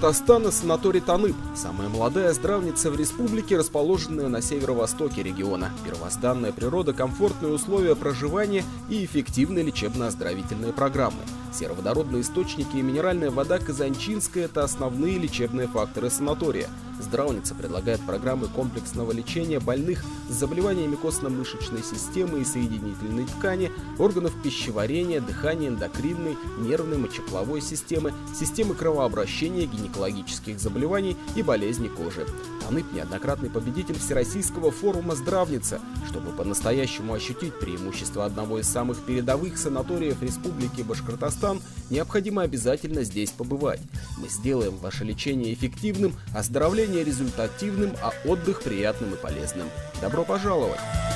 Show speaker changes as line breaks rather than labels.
Башкортостана санаторий Таныp. Самая молодая здравница в республике, расположенная на северо-востоке региона. Первозданная природа, комфортные условия проживания и эффективные лечебно-оздоровительные программы. Сероводородные источники и минеральная вода Казанчинская – это основные лечебные факторы санатория. Здравница предлагает программы комплексного лечения больных с заболеваниями костно-мышечной системы и соединительной ткани, органов пищеварения, дыхания, эндокринной, нервной, мочеполовой системы, системы кровообращения, гинекологических заболеваний и болезней кожи. Таныp – неоднократный победитель Всероссийского форума «Здравница». Чтобы по-настоящему ощутить преимущество одного из самых передовых санаториев Республики Башкортостан, необходимо обязательно здесь побывать. Мы сделаем ваше лечение эффективным, оздоровление результативным, а отдых приятным и полезным. Добро пожаловать!